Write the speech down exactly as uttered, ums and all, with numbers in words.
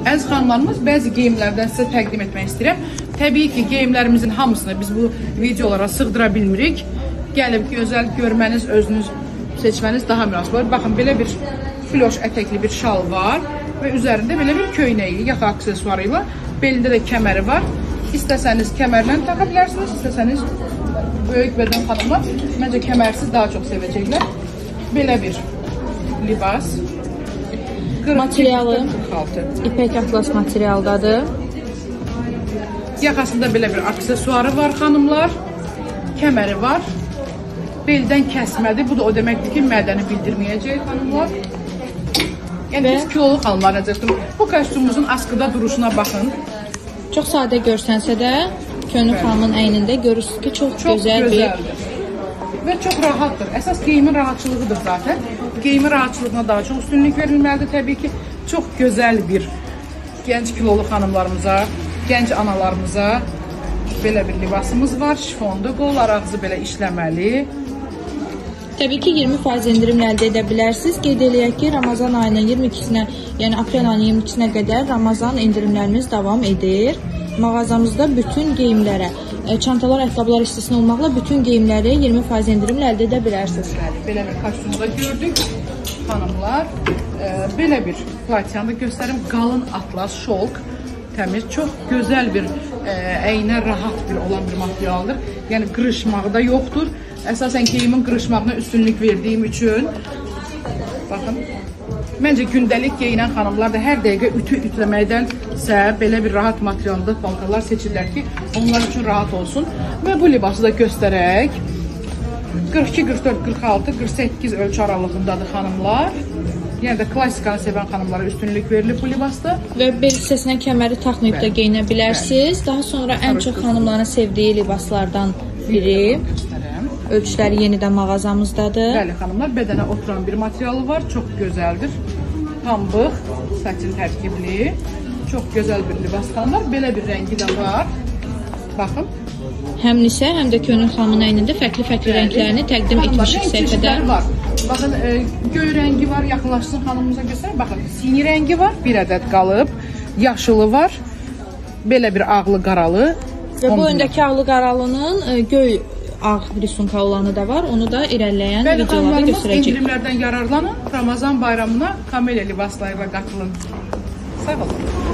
Əziz xanımlarımız, bəzi geyimlərdən sizə təqdim etmək istəyirəm. Təbii ki, geyimlərimizin hamısını biz bu videolara sığdıra bilmirik. Gəlib gözəl görməniz, özünüz seçməniz daha münasib olur. Baxın, belə bir floş ətəkli bir şal var və üzərində belə bir köynəyi, yaxa aksesuarı ilə, belində də kəməri var. İstəsəniz kəmərlə taxa bilərsiniz, istəsəniz böyük bədən xanımlar məncə kəmərsiz daha çox sevəcəklər. Belə bir libas. Materialı ipək atlas materialdadır. Yaxasında belə bir aksesuarı var xanımlar. Kəməri var. Beldən kəsmədir. Bu da o deməkdir ki, mədəni bildirməyəcək xanımlar. Yəni biz kilolu xanımlar necədir? Bu kostyumumuzun askıda duruşuna baxın. Çox sadə görsənsə də Könül xanımın əynində görürsünüz ki, çox, çox gözəl bir və çox rahatdır. Əsas geyimin rahatçılığıdır zaten. Geyimin rahatçılığına daha çox üstünlük verilməlidir. Təbii ki, çox gözəl bir gənc kilolu xanımlarımıza, gənc analarımıza belə bir libasımız var. Şifondur, qollar ağzı belə işləməli. Təbii ki, iyirmi faiz indirimlə əldə edə bilərsiniz. Qeyd eləyək ki, Ramazan ayının iyirmi ikisinə, yəni aprel ayının iyirmi ikisinə qədər Ramazan indirimlərimiz davam edir. Mağazamızda bütün geyimlərə, çantalar, ayaqqabılar istisna olmaqla bütün geyimləri iyirmi faiz indirimlə əldə edə bilərsiniz. Belə bir kostyumda gördük xanımlar. Belə bir platiyanı göstərim. Qalın atlas, şolk, təmiz, çox gözəl bir əynə rahat bir olan bir materialdır. Yəni qırışmağı da yoxdur. Əsasən geyimin qırışmağına üstünlük verdiyim üçün. Baxın. Məncə gündəlik geyinən xanımlar da hər dəqiqə ütü ütləməkdənsə belə bir rahat materialda paltarlar seçirlər ki, onlar üçün rahat olsun. Və bu libası da göstərək. qırx iki, qırx dörd, qırx altı, qırx səkkiz ölçü aralığındadır xanımlar. Yəni də klassikanı sevən xanımlara üstünlük verilir bu libasda. Və bel hissəsinə kəməri taxmayıb da geyinə bilərsiniz. Daha sonra ən çox xanımların sevdiyi libaslardan biri. Ölçüləri yenidən mağazamızdadır. Bəli xanımlar, bədənə oturan bir materialı var, çox gözəldir. Pambıq, satin tərkibli, çox gözəl bir libas xanımlar. Belə bir rəngi də var. Baxın. Həm nisə, həm də Könül xanımın əynində fərqli-fərqli rənglərini təqdim etmişik səhifədə. Baxın, göy rəngi var, yaxınlaşsın xanımımıza göstərək. Baxın, sini rəngi var, bir ədəd qalıb. Yaşılı var, belə bir ağlı qaralı. Və bu öndəki ağlı qaralının göy ağ risunka olanı da var. Onu da irəliləyən videolarda göstərəcək. Bəli, indirimlərdən yararlanın. Ramazan bayramına Kamelya libaslarıyla qatılın. Sağ olun.